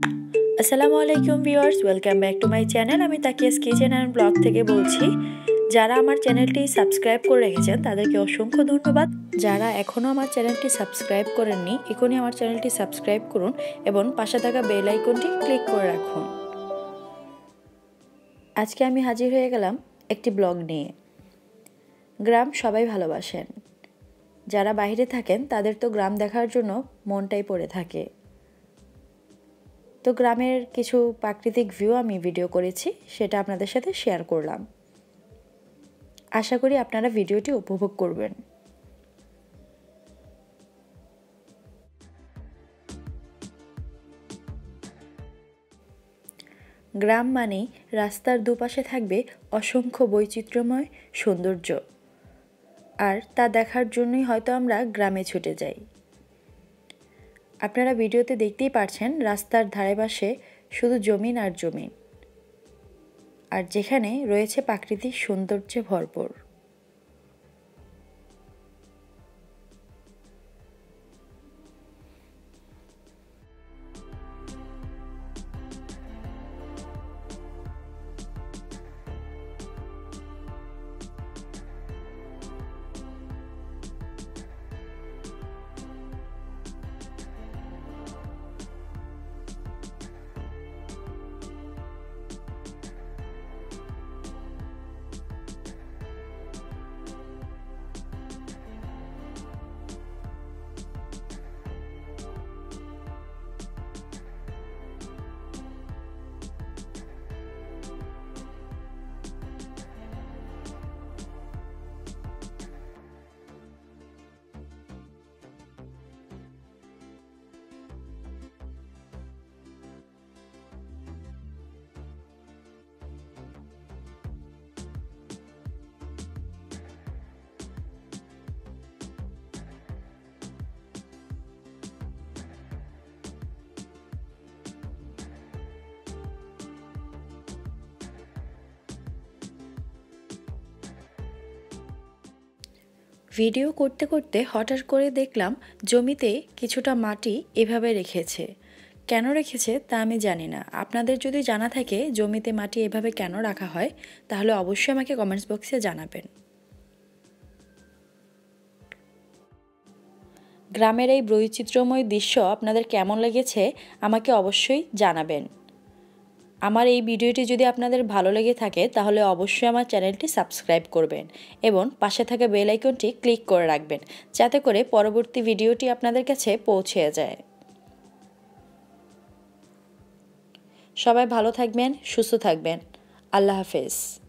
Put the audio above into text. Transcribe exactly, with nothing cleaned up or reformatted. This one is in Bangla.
আসসালামু আলাইকুম viewers, welcome back to my channel. আমি তাকিয়াস কিচেন অ্যান্ড ব্লগ থেকে বলছি। যারা আমার চ্যানেলটি সাবস্ক্রাইব করে রেখেছেন তাদেরকে অসংখ্য ধন্যবাদ। যারা এখনও আমার চ্যানেলটি সাবস্ক্রাইব করেননি, এখনই আমার চ্যানেলটি সাবস্ক্রাইব করুন এবং পাশে থাকা বেল আইকনটি ক্লিক করে রাখুন। আজকে আমি হাজির হয়ে গেলাম একটি ব্লগ নিয়ে। গ্রাম সবাই ভালোবাসেন। যারা বাইরে থাকেন তাদের তো গ্রাম দেখার জন্য মনটাই পড়ে থাকে। তো গ্রামের কিছু প্রাকৃতিক ভিউ আমি ভিডিও করেছি, সেটা আপনাদের সাথে শেয়ার করলাম। আশা করি আপনারা ভিডিওটি উপভোগ করবেন। গ্রাম মানেই রাস্তার দুপাশে থাকবে অসংখ্য বৈচিত্র্যময় সৌন্দর্য, আর তা দেখার জন্যই হয়তো আমরা গ্রামে ছুটে যাই। আপনারা ভিডিওতে দেখতেই পারছেন রাস্তার ধারে পাশে শুধু জমিন আর জমিন, আর যেখানে রয়েছে প্রাকৃতিক সৌন্দর্যে ভরপুর। ভিডিও করতে করতে হঠাৎ করে দেখলাম জমিতে কিছুটা মাটি এভাবে রেখেছে। কেন রেখেছে তা আমি জানি না। আপনাদের যদি জানা থাকে জমিতে মাটি এভাবে কেন রাখা হয়, তাহলে অবশ্যই আমাকে কমেন্টস বক্সে জানাবেন। গ্রামের এই বৈচিত্র্যময় দৃশ্য আপনাদের কেমন লেগেছে আমাকে অবশ্যই জানাবেন। আমার এই ভিডিওটি যদি আপনাদের ভালো লেগে থাকে তাহলে অবশ্যই আমার চ্যানেলটি সাবস্ক্রাইব করবেন এবং পাশে থাকা বেল আইকনটি ক্লিক করে রাখবেন, যাতে করে পরবর্তী ভিডিওটি আপনাদের কাছে পৌঁছে যায়। সবাই ভালো থাকবেন, সুস্থ থাকবেন। আল্লাহ হাফেজ।